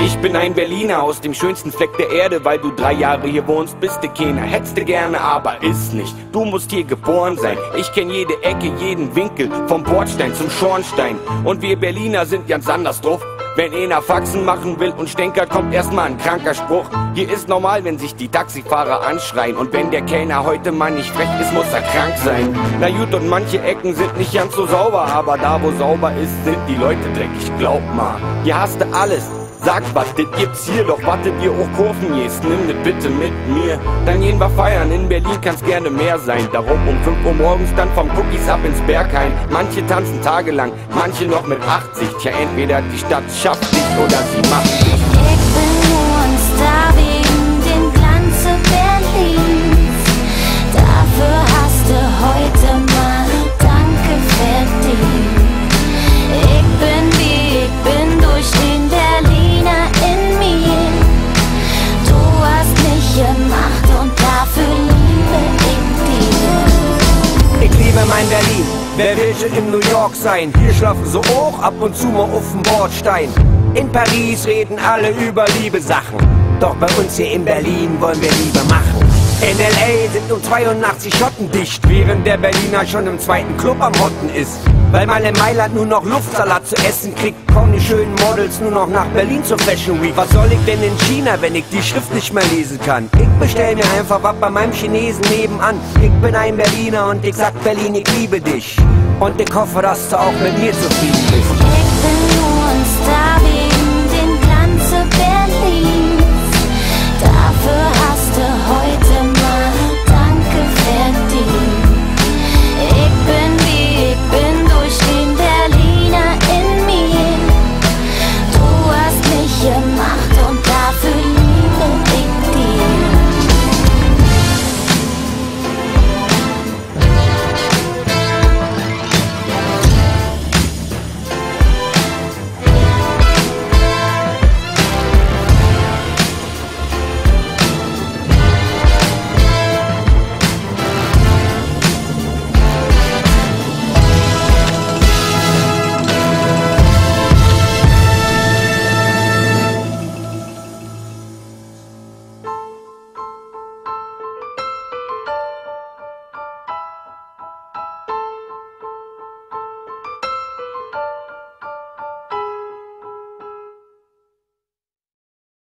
Ich bin ein Berliner aus dem schönsten Fleck der Erde. Weil du 3 Jahre hier wohnst, bist du keiner. Hättest du gerne, aber ist nicht. Du musst hier geboren sein. Ich kenn jede Ecke, jeden Winkel, vom Bordstein zum Schornstein. Und wir Berliner sind ganz anders drauf. Wenn einer Faxen machen will und stänkert, kommt erstmal ein kranker Spruch. Hier ist normal, wenn sich die Taxifahrer anschreien. Und wenn der Kellner heute mal nicht frech ist, muss er krank sein. Na gut, und manche Ecken sind nicht ganz so sauber, aber da wo sauber ist, sind die Leute dreckig, glaub mal. Hier hast du alles. Sag was, das gibt's hier, doch wartet ihr auch Kurven jetzt, nimm das bitte mit mir. Dann gehen wir feiern, in Berlin kann's gerne mehr sein. Darum um 5 Uhr morgens dann vom Cookies ab ins Berghain. Manche tanzen tagelang, manche noch mit 80. Tja, entweder die Stadt schafft dich oder sie macht dich. Ich bin nur ein Star wegen dem Glanze Berlins. Dafür hast du heute mal Danke verdient. Ich bin wie ich bin durch den Berliner in mir. Du hast mich gemacht und dafür liebe ich dich. Ich liebe mein Berlin, wer will schon in New York sein? Hier schlafen sie auch ab und zu mal auf dem Bordstein. In Paris reden alle über Liebe-Sachen, doch bei uns hier in Berlin wollen wir Liebe machen. In L.A. sind um 82 Schotten dicht, während der Berliner schon im 2. Club am Hotten ist. Weil man in Mailand nur noch Luftsalat zu essen kriegt, kommen die schönen Models nur noch nach Berlin zur Fashion Week. Was soll ich denn in China, wenn ich die Schrift nicht mehr lesen kann? Ich bestell mir einfach was bei meinem Chinesen nebenan. Ich bin ein Berliner und ich sag Berlin, ich liebe dich. Und ich hoffe, dass du auch mit mir zufrieden bist. Ich bin nur ein Star wegen dem Glanze Berlins. Dafür